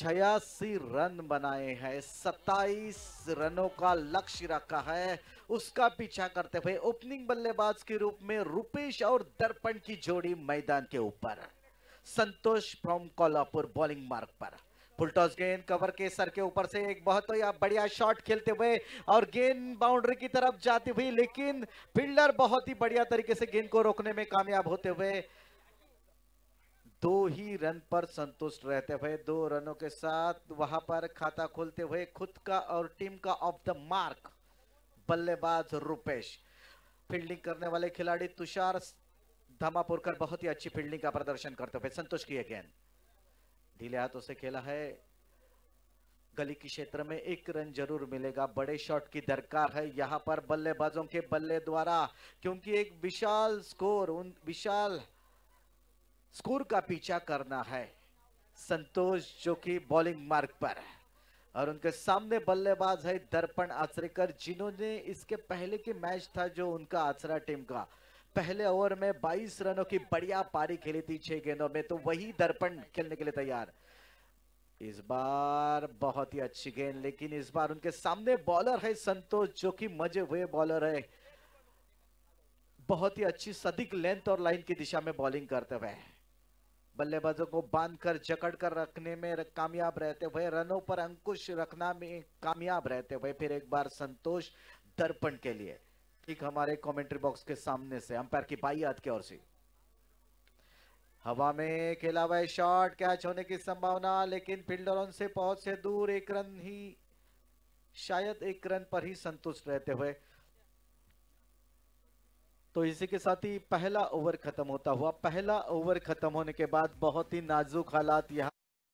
86 run बनाए हैं, 27 रनों का लक्ष्य रखा है। उसका पीछा करते हुए ओपनिंग बल्लेबाज के रूप में रुपेश और दर्पण की जोड़ी मैदान के ऊपर। संतोष फ्रॉम कोल्हापुर बॉलिंग मार्ग पर। फुल टॉस गेंद कवर के सर के ऊपर से एक बहुत बढ़िया शॉट खेलते हुए और गेंद बाउंड्री की तरफ जाती हुई, लेकिन फील्डर बहुत ही बढ़िया तरीके से गेंद को रोकने में कामयाब होते हुए 2 ही रन पर संतुष्ट रहते हुए 2 रनों के साथ वहां पर खाता खोलते हुए खुद का और टीम का ऑफ द मार्क बल्लेबाज रुपेश। फील्डिंग करने वाले खिलाड़ी तुषार धामापुरकर बहुत ही अच्छी फील्डिंग का प्रदर्शन करते हुए। संतोष की गेंद ढीले हाथों से खेला है, गली के क्षेत्र में 1 रन जरूर मिलेगा। बड़े शॉट की दरकार है यहां पर बल्लेबाजों के बल्ले द्वारा, क्योंकि एक विशाल स्कोर का पीछा करना है संतोष जो कि बॉलिंग मार्ग पर, और उनके सामने बल्लेबाज है दर्पण आचरेकर, जिन्होंने इसके पहले के मैच था जो उनका आचरा टीम का, पहले ओवर में 22 रनों की बढ़िया पारी खेली थी 6 गेंदों में, तो वही दर्पण खेलने के लिए तैयार। इस बार बहुत ही अच्छी गेंद, लेकिन इस बार उनके सामने बॉलर है संतोष जो कि मजे हुए बॉलर है, बहुत ही अच्छी सटीक लेंथ और लाइन की दिशा में बॉलिंग करते हुए बल्लेबाजों को बांधकर जकड़ कर रखने में कामयाब रहते हुए, रनों पर अंकुश रखना में कामयाब रहते हुए। फिर एक बार संतोष दर्पण के लिए ठीक हमारे कमेंट्री बॉक्स के सामने से अंपायर की बाई हाथ की ओर से हवा में खेला हुआ शॉट, कैच होने की संभावना, लेकिन फील्डरों से पहुंच से दूर, 1 रन ही, शायद 1 रन पर ही संतुष्ट रहते हुए। तो इसी के साथ ही पहला ओवर खत्म होता हुआ, पहला ओवर खत्म होने के बाद बहुत ही नाजुक हालात यहां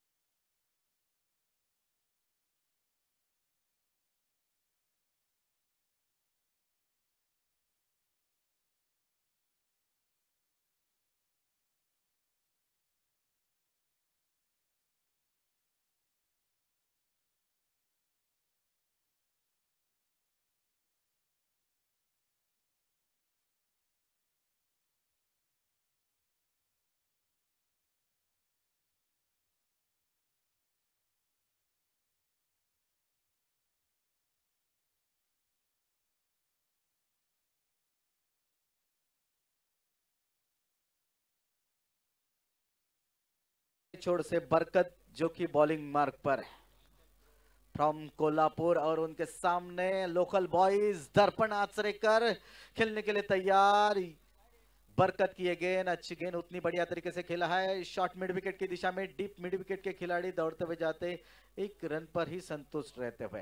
छोड़ से बरकत जो कि बॉलिंग मार्ग पर फ्रॉम कोल्हापुर, और उनके सामने लोकल बॉयज दर्पण आचरेकर खेलने के लिए तैयार। बरकत की ये गेंद, अच्छी गेंद, उतनी बढ़िया तरीके से खेला है, शॉर्ट मिड विकेट की दिशा में, डीप मिड विकेट के खिलाड़ी दौड़ते हुए जाते, 1 रन पर ही संतुष्ट रहते हुए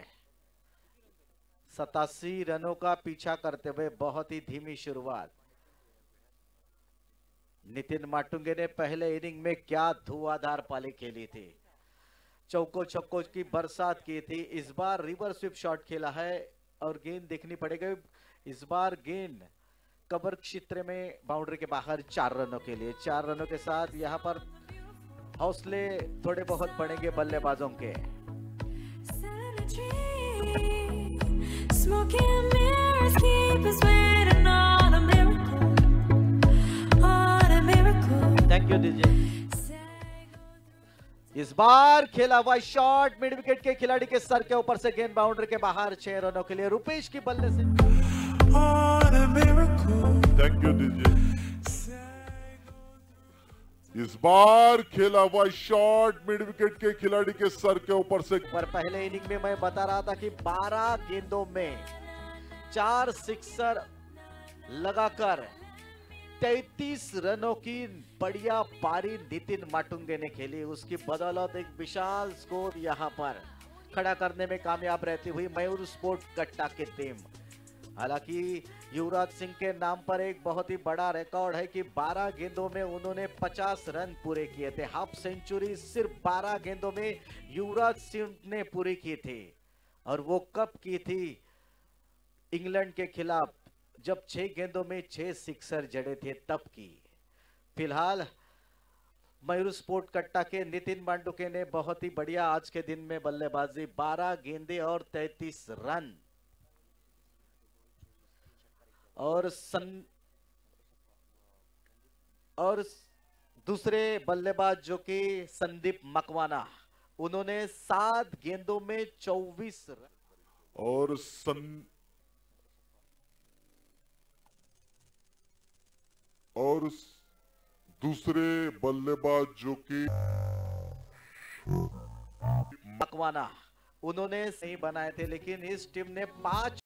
87 रनों का पीछा करते हुए बहुत ही धीमी शुरुआत। नितिन माटुंगे ने पहले इनिंग में क्या धुआंधार पारी खेली थी, चौको छक्कों की बरसात की थी। इस बार रिवर्स स्विप शॉट खेला है और गेंद देखनी पड़ेगी। इस बार गेंद कवर क्षेत्र में बाउंड्री के बाहर 4 रनों के लिए, 4 रनों के साथ यहां पर हौसले थोड़े बहुत बढ़ेंगे बल्लेबाजों के। थैंक यू दीजिए। इस बार खेला हुआ शॉट मिड विकेट के खिलाड़ी के सर के ऊपर से, गेंद बाउंड्री के बाहर, 6 रनों के लिए रुपेश की बल्ले से। थैंक यू दीजिए। इस बार खेला हुआ शॉट मिड विकेट के खिलाड़ी के सर के ऊपर से। पर पहले इनिंग में मैं बता रहा था कि 12 गेंदों में 4 सिक्सर लगाकर 33 रनों की बढ़िया पारी नितिन माटुंगे ने खेली। उसकी बदौलत एक विशाल स्कोर यहां पर खड़ा करने में कामयाब रहती हुई मयूर स्पोर्ट कट्टा की टीम। हालांकि युवराज सिंह के नाम पर एक बहुत ही बड़ा रिकॉर्ड है कि 12 गेंदों में उन्होंने 50 रन पूरे किए थे। हाफ सेंचुरी सिर्फ 12 गेंदों में युवराज सिंह ने पूरी की थी, और वो कब की थी? इंग्लैंड के खिलाफ, जब 6 गेंदों में 6 सिक्सर जड़े थे तब की। फिलहाल मयूर स्पोर्ट कट्टा के नितिन मांडुके ने बहुत ही बढ़िया आज के दिन में बल्लेबाजी, 12 गेंदे और 33 रन। और दूसरे बल्लेबाज जो कि संदीप मकवाना उन्होंने 7 गेंदों में 24 रन और दूसरे बल्लेबाज जो कि मकवाना, उन्होंने सही बनाए थे, लेकिन इस टीम ने 5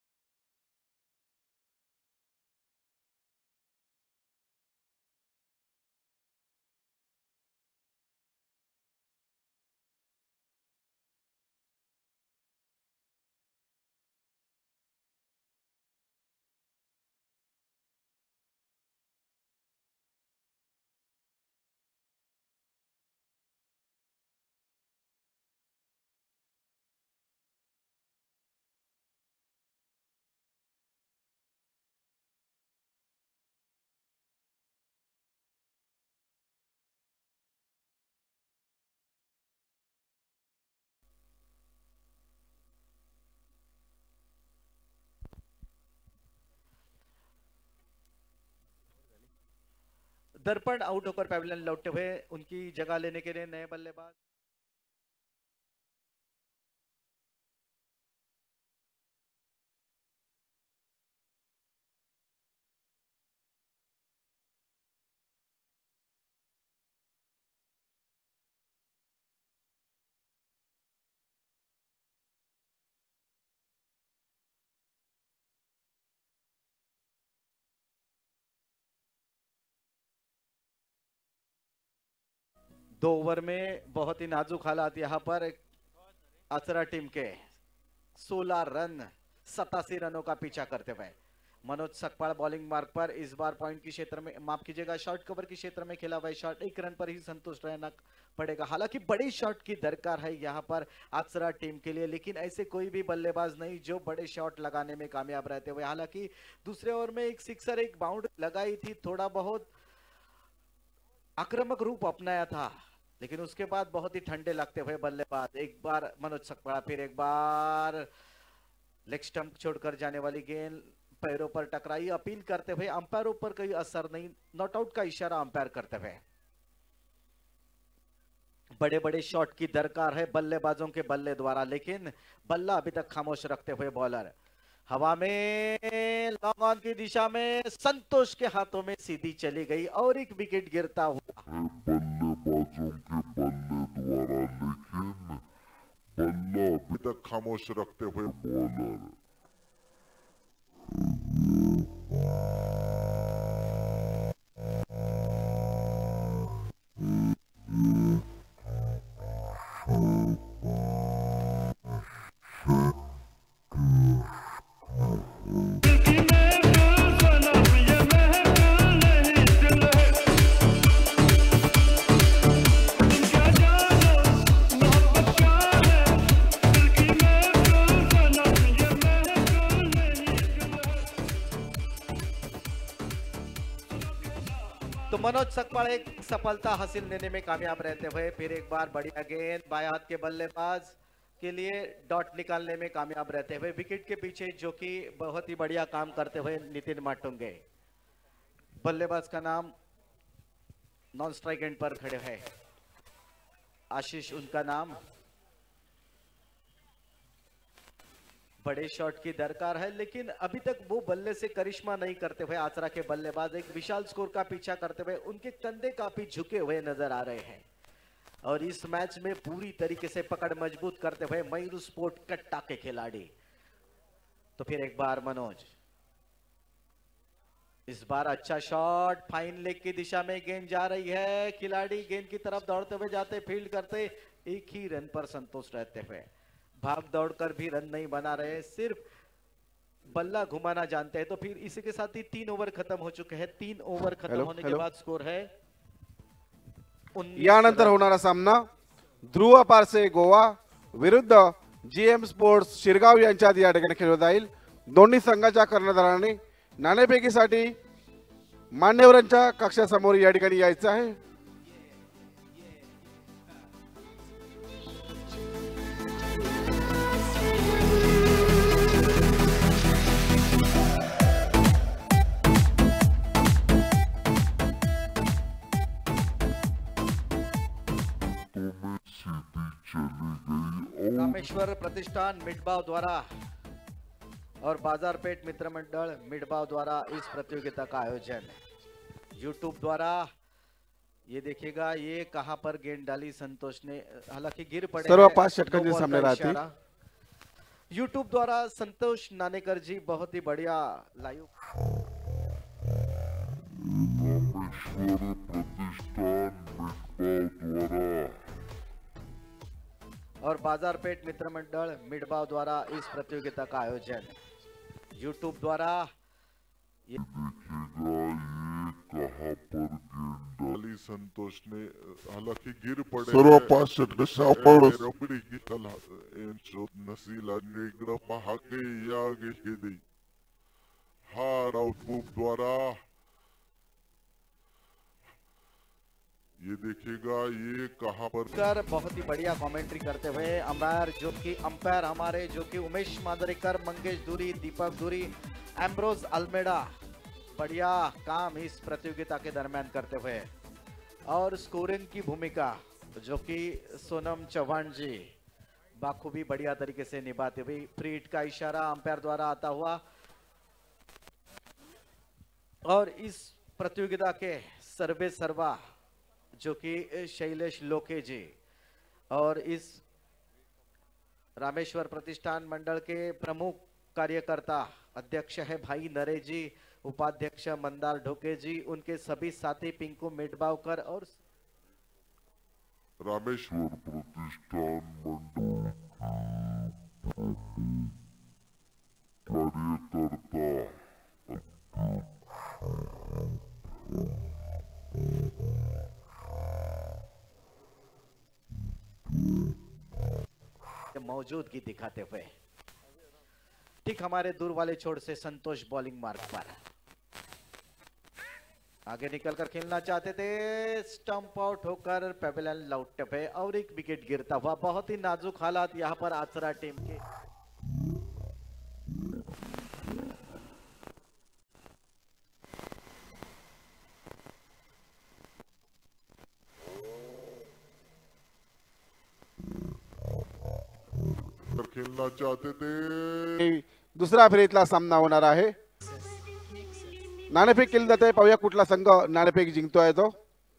दर्पण आउट होकर पैविलियन लौटते हुए उनकी जगह लेने के लिए नए बल्लेबाज दो ओवर में बहुत ही नाजुक हालात यहाँ पर आचरा टीम के 16 रन 87 रनों का पीछा करते हुए मनोज सकपाल बॉलिंग मार्ग पर इस बार पॉइंट की क्षेत्र में, माफ कीजिएगा, शॉर्ट कवर के क्षेत्र में खेला हुआ शॉट 1 रन पर ही संतुष्ट रहना पड़ेगा। हालांकि बड़ी शॉट की दरकार है यहाँ पर आचरा टीम के लिए, लेकिन ऐसे कोई भी बल्लेबाज नहीं जो बड़े शॉट लगाने में कामयाब रहते हुए। हालांकि दूसरे ओवर में एक सिक्सर, एक बाउंड्री लगाई थी, थोड़ा बहुत आक्रामक रूप अपनाया था, लेकिन उसके बाद बहुत ही ठंडे लगते हुए बल्लेबाज एक बार मनोज सकपाल, फिर एक बार लेग स्टंप छोड़कर जाने वाली गेंद पैरों पर टकराई। अपील करते हुए अंपायरों पर कोई असर नहीं, नॉट आउट का इशारा अंपायर करते हुए। बड़े बड़े शॉट की दरकार है बल्लेबाजों के बल्ले द्वारा, लेकिन बल्ला अभी तक खामोश रखते हुए बॉलर हवा में लॉन्ग ऑन की दिशा में संतोष के हाथों में सीधी चली गई और एक विकेट गिरता हुआ बल्लेबाजों के बल्ले द्वारा, लेकिन बल्ला अभी तक खामोश रखते हुए बॉलर तो मनोज सकपाल एक सफलता हासिल देने में कामयाब रहते हुए फिर एक बार बढ़िया गेंद बाएं हाथ के बल्लेबाज के लिए डॉट निकालने में कामयाब रहते हुए विकेट के पीछे जो कि बहुत ही बढ़िया काम करते हुए नितिन माटुंगे, बल्लेबाज का नाम नॉन स्ट्राइक एंड पर खड़े हैं, आशीष उनका नाम। बड़े शॉट की दरकार है, लेकिन अभी तक वो बल्ले से करिश्मा नहीं करते हुए आचरा के बल्लेबाज एक विशाल स्कोर का पीछा करते हुए उनके कंधे काफी झुके हुए नजर आ रहे हैं और इस मैच में पूरी तरीके से पकड़ मजबूत करते हुए मयूर स्पोर्ट कट्टा के खिलाड़ी। तो फिर एक बार मनोज, इस बार अच्छा शॉट, फाइन लेग की दिशा में गेंद जा रही है, खिलाड़ी गेंद की तरफ दौड़ते हुए जाते, फील्ड करते, एक ही रन पर संतुष्ट रहते हुए, भाग दौड़कर भी रन नहीं बना रहे, सिर्फ बल्ला घुमाना जानते हैं। तो फिर इसी के साथ ही 3 ओव्हर खत्म हो चुके हैं। 3 ओव्हर खत्म होने के बाद स्कोर है 19 यानंतर होणारा सामना ध्रुव पारसे गोवा विरुद्ध जीएम स्पोर्ट्स शिरगाव यांच्यात या ठिकाणी खेळवला जाईल। दोन्ही संघाच्या कर्णधारांनी नाणेफेकीसाठी मान्यवरांच्या कक्षासमोर या ठिकाणी यायचं आहे। चली गई और रामेश्वर प्रतिष्ठान मिडबाव द्वारा और बाजारपेट मित्र मंडल मिडबाव द्वारा इस प्रतियोगिता का आयोजन यूट्यूब द्वारा। ये देखिएगा ये कहां पर गेंद डाली संतोष ने, हालांकि गिर पड़े सर्व हैं, 5 षटकांचे नो बॉल सामने का राहतील. इशारा। यूट्यूब द्वारा संतोष नानेकर जी बहुत ही बढ़िया लाइव। रामेश्वर प्रतिष्ठान मिडबाव द्वारा और बाजारपेट मित्र मंडल मिडबाव द्वारा इस प्रतियोगिता का आयोजन यूट्यूब द्वारा। देखिएगा ये कहां पर गेंद डाली संतोष ने, हालांकि गिर पड़े सर्व 5 षटकांच्या रबडी की कला नसीला निगड़ महाके यागे गेदी हार आउटपुट द्वारा। ये देखिएगा ये कहां पर कर बहुत ही बढ़िया कमेंट्री करते हुए अंपायर हमारे जो कि उमेश मांजरेकर, मंगेश दूरी, दीपक दूरी, एम्ब्रोज अल्मेडा बढ़िया काम इस प्रतियोगिता के दरमियान करते हुए। और स्कोरिंग की भूमिका जो कि सोनम चौहान जी बाखूबी बढ़िया तरीके से निभाते हुए। फ्री हिट का इशारा अंपायर द्वारा आता हुआ। और इस प्रतियोगिता के सर्वे सर्वा जो कि शैलेश लोके जी और इस रामेश्वर प्रतिष्ठान मंडल के प्रमुख कार्यकर्ता अध्यक्ष है भाई नरेश जी, उपाध्यक्ष मंदार ढोके जी, उनके सभी साथी पिंकू मिडबावकर और रामेश्वर प्रतिष्ठान मंडल कार्यकर्ता मौजूदगी दिखाते हुए ठीक हमारे दूर वाले छोर से संतोष बॉलिंग मार्ग पर आगे निकलकर खेलना चाहते थे, स्टंप आउट होकर पेवेलियन लौटते हुए और एक विकेट गिरता हुआ। बहुत ही नाजुक हालात यहां पर आचरा टीम के। खेलना चाहते थे। दुसऱ्या फेरीतला सामना होणार आहे. नाणेफेक केली जाते. पाहूया कुठला संघ नाणेफेक जिंकतोय तो.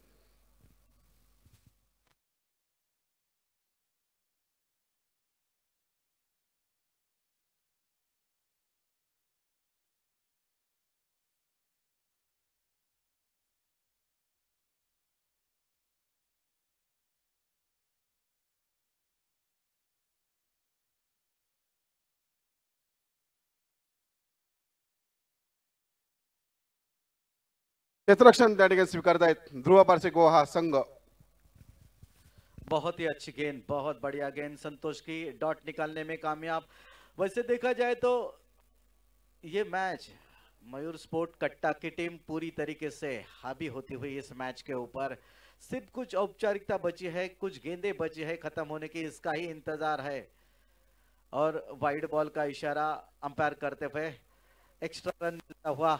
क्षेत्ररक्षण त्या ठिकाणी स्वीकारतायत ध्रुव पारसे गोवा संघ. बहुत ही अच्छी गेंद, बहुत बढ़िया गेंद संतोष की, डॉट निकालने में कामयाब। वैसे देखा जाए तो ये मैच मयूर स्पोर्ट कट्टा की टीम पूरी तरीके से हावी होती हुई इस मैच के ऊपर। सिर्फ कुछ औपचारिकता बची है, कुछ गेंदें बची है खत्म होने की, इसका ही इंतजार है। और वाइड बॉल का इशारा अंपायर करते हुए एक्स्ट्रा रन मिलता हुआ।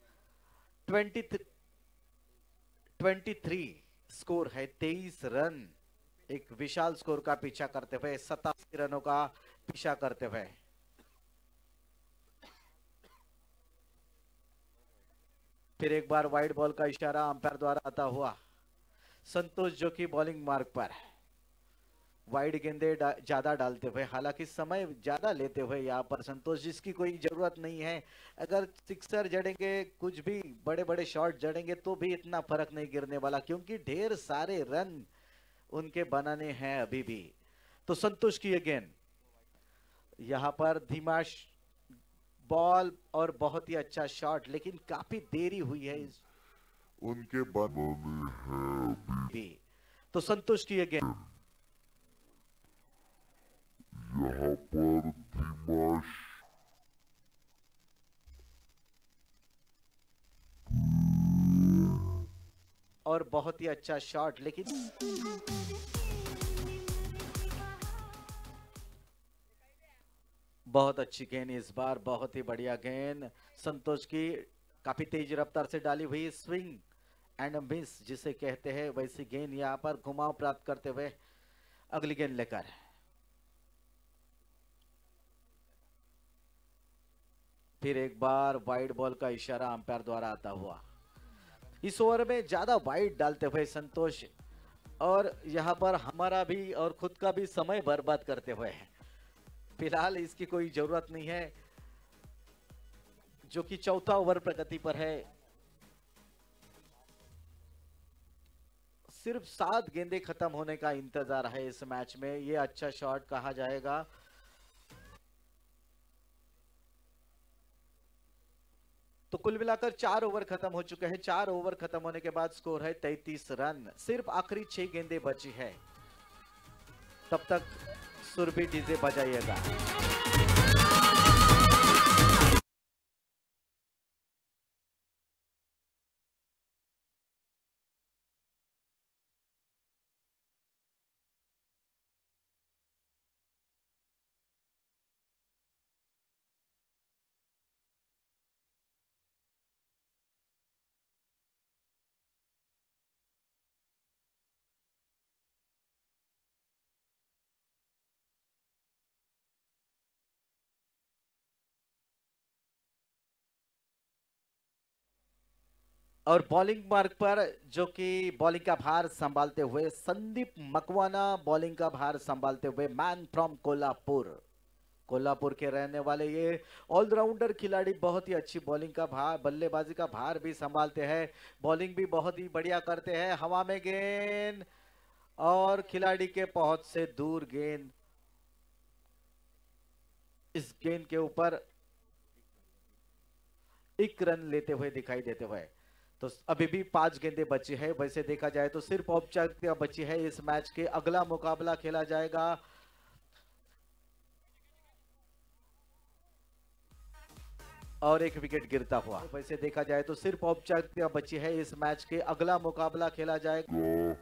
23 स्कोर है, 23 रन एक विशाल स्कोर का पीछा करते हुए, 87 रनों का पीछा करते हुए। फिर एक बार वाइड बॉल का इशारा अंपायर द्वारा आता हुआ। संतोष जो कि बॉलिंग मार्ग पर वाइड गेंदे ज्यादा डालते हुए, हालांकि समय ज्यादा लेते हुए यहाँ पर संतोष, जिसकी कोई जरूरत नहीं है। अगर सिक्सर जड़ेंगे, कुछ भी बड़े बड़े शॉट जड़ेंगे तो भी इतना फर्क नहीं गिरने वाला, क्योंकि ढेर सारे रन उनके बनाने हैं अभी भी। तो संतोष की ये गेंद यहाँ पर धीमा बॉल और बहुत ही अच्छा शॉट, लेकिन काफी देरी हुई है उनके बनाने हैं अभी। तो संतोष की ये गेंद यहाँ पर धीमाश और बहुत ही अच्छा शॉट, लेकिन बहुत अच्छी गेंद इस बार, बहुत ही बढ़िया गेंद संतोष की, काफी तेज रफ्तार से डाली हुई स्विंग एंड मिस जिसे कहते हैं, वैसी गेंद यहाँ पर घुमाव प्राप्त करते हुए अगली गेंद लेकर। फिर एक बार वाइड बॉल का इशारा अंपायर द्वारा आता हुआ। इस ओवर में ज्यादा वाइड डालते हुए संतोष और यहां पर हमारा भी और खुद का भी समय बर्बाद करते हुए फिलहाल इसकी कोई जरूरत नहीं है, जो कि चौथा ओवर प्रगति पर है। सिर्फ 7 गेंदें खत्म होने का इंतजार है इस मैच में। ये अच्छा शॉट कहा जाएगा। तो कुल मिलाकर 4 ओवर खत्म हो चुके हैं। 4 ओवर खत्म होने के बाद स्कोर है 33 रन। सिर्फ आखिरी 6 गेंदें बची है। तब तक सुरभि डीजे बजाइएगा। और बॉलिंग मार्ग पर जो कि बॉलिंग का भार संभालते हुए संदीप मकवाना, बॉलिंग का भार संभालते हुए मैन फ्रॉम कोल्हापुर के रहने वाले ये ऑलराउंडर खिलाड़ी बहुत ही अच्छी बॉलिंग का भार, बल्लेबाजी का भार भी संभालते हैं। बॉलिंग भी बहुत ही बढ़िया करते हैं। हवा में गेंद और खिलाड़ी के पहुंच से दूर गेंद। इस गेंद के ऊपर 1 रन लेते हुए दिखाई देते हुए। तो अभी भी 5 गेंदें बची है। वैसे देखा जाए तो सिर्फ औपचारिकता बची है इस मैच के। अगला मुकाबला खेला जाएगा और 1 विकेट गिरता हुआ। वैसे देखा जाए तो सिर्फ औपचारिकता बची है इस मैच के। अगला मुकाबला खेला जाएगा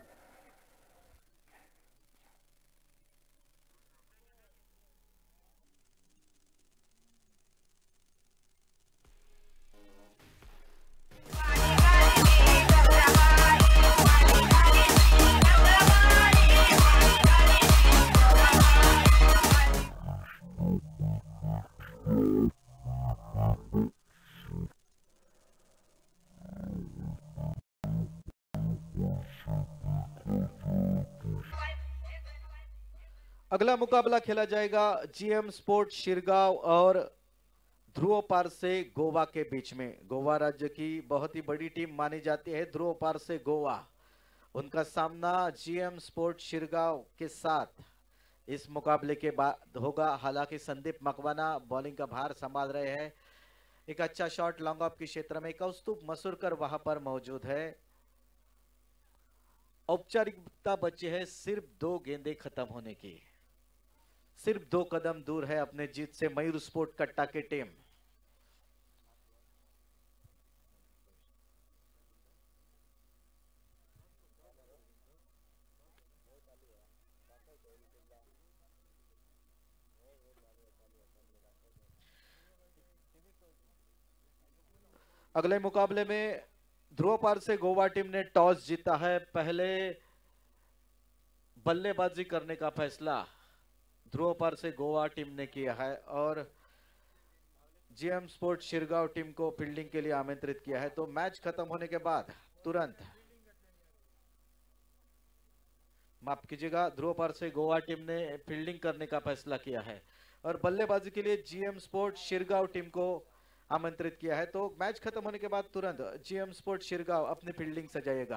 अगला मुकाबला खेला जाएगा जीएम स्पोर्ट शिरगांव और ध्रुव पार से गोवा के बीच में। गोवा राज्य की बहुत ही बड़ी टीम मानी जाती है ध्रुव पार से गोवा। उनका सामना जीएम स्पोर्ट शिरगांव के साथ इस मुकाबले के बाद होगा। हालांकि संदीप मकवाना बॉलिंग का भार संभाल रहे हैं। एक अच्छा शॉट लॉन्ग ऑफ के क्षेत्र में कौस्तुभ मसूरकर वहां पर मौजूद है। औपचारिकता बची है सिर्फ 2 गेंदें खत्म होने की। सिर्फ 2 कदम दूर है अपने जीत से मयूर स्पोर्ट कट्टा की टीम। अगले मुकाबले में ध्रुव पार से गोवा टीम ने टॉस जीता है। पहले बल्लेबाजी करने का फैसला ध्रुव पार से गोवा टीम ने किया है और जीएम स्पोर्ट शिरगांव टीम को फील्डिंग के लिए आमंत्रित किया है। तो मैच खत्म होने के बाद तुरंत, माफ कीजिएगा, ध्रुव पार से गोवा टीम ने फील्डिंग करने का फैसला किया है और बल्लेबाजी के लिए जीएम स्पोर्ट शिरगांव टीम को आमंत्रित किया है। तो मैच खत्म होने के बाद तुरंत जीएम स्पोर्ट शिरगांव अपनी फील्डिंग सजाएगा।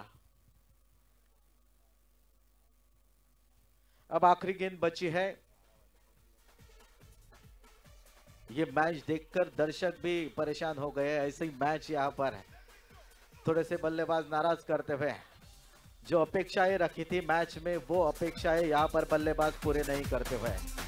अब आखिरी गेंद बची है। ये मैच देखकर दर्शक भी परेशान हो गए। ऐसे ही मैच यहाँ पर है, थोड़े से बल्लेबाज नाराज करते हुए जो अपेक्षाएं रखी थी मैच में, वो अपेक्षाएं यहाँ पर बल्लेबाज पूरे नहीं करते हुए।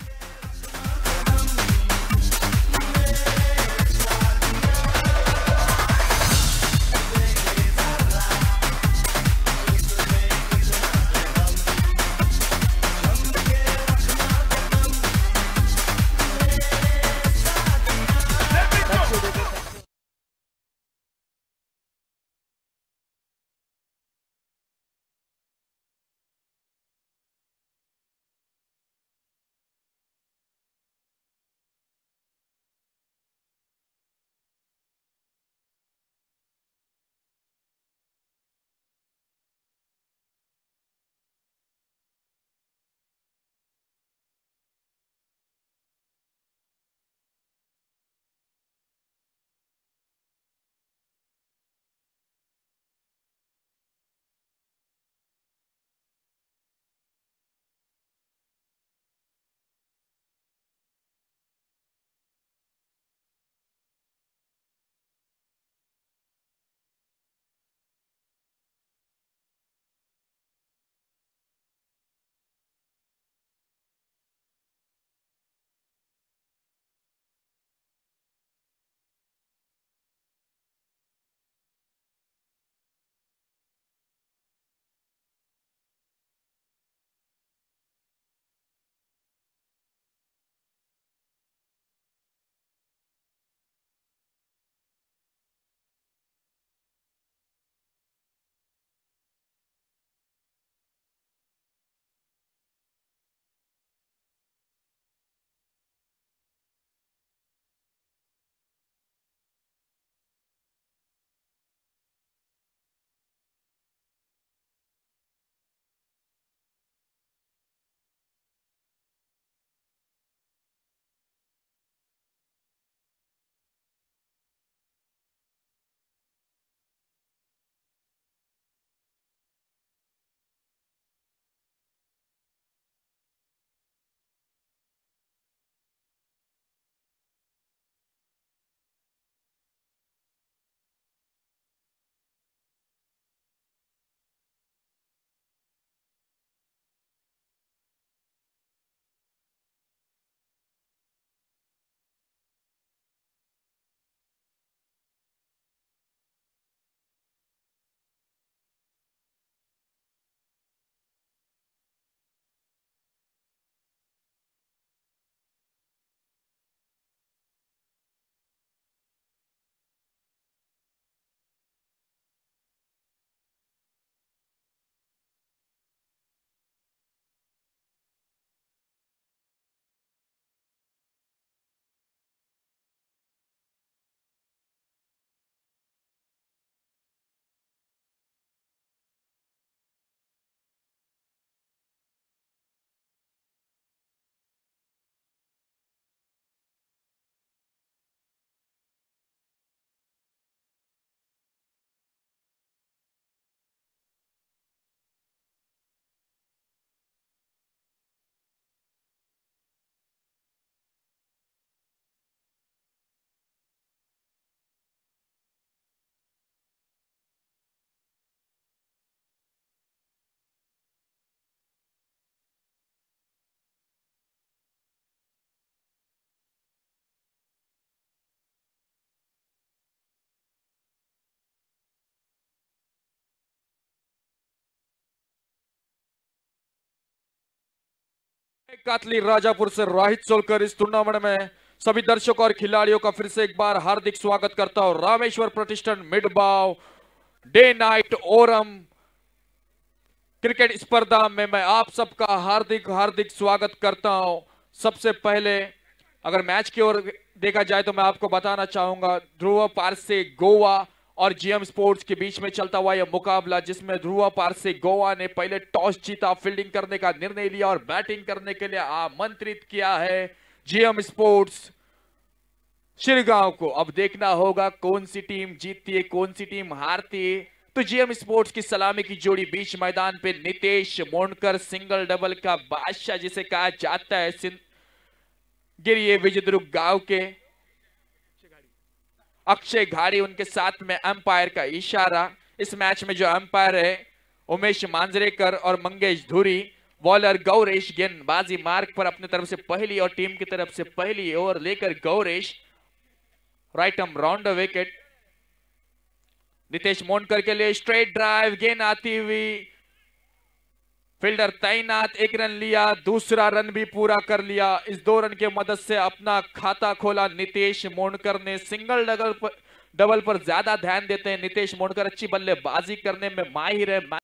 कातली राजापुर से राहित सोलकर इस टूर्नामेंट में सभी दर्शकों और खिलाड़ियों का फिर से एक बार हार्दिक स्वागत करता हूं। रामेश्वर प्रतिष्ठान मिडबाव डे नाइट ओरम क्रिकेट स्पर्धा में मैं आप सबका हार्दिक हार्दिक स्वागत करता हूं। सबसे पहले अगर मैच की ओर देखा जाए तो मैं आपको बताना चाहूंगा ध्रुव पारसे गोवा और जीएम स्पोर्ट्स के बीच में चलता हुआ यह मुकाबला, जिसमें ध्रुव पारसे गोवा ने पहले टॉस जीता, फील्डिंग करने का निर्णय लिया और बैटिंग करने के लिए आमंत्रित किया है जीएम स्पोर्ट्स शिरगांव को। अब देखना होगा कौन सी टीम जीतती है, कौन सी टीम हारती है। तो जीएम स्पोर्ट्स की सलामी की जोड़ी बीच मैदान पे नितेश मोनकर सिंगल डबल का बादशाह जिसे कहा जाता है, गिरिए विजयदुर्ग गांव के अक्षय घाड़ी उनके साथ में अंपायर का इशारा। इस मैच में जो अंपायर है उमेश मांजरेकर और मंगेश धुरी, बॉलर गौरेश गेंदबाजी मार्ग पर अपनी तरफ से पहली और टीम की तरफ से पहली ओवर लेकर Gauresh right arm round wicket. Nitesh Monkar के लिए स्ट्रेट ड्राइव, गेंद आती हुई, फील्डर तैनात, एक रन लिया, दूसरा रन भी पूरा कर लिया। इस 2 रन के मदद से अपना खाता खोला नितेश मोनकर ने। सिंगल डबल पर ज्यादा ध्यान देते हैं नितेश मोनकर, अच्छी बल्लेबाजी करने में माहिर है।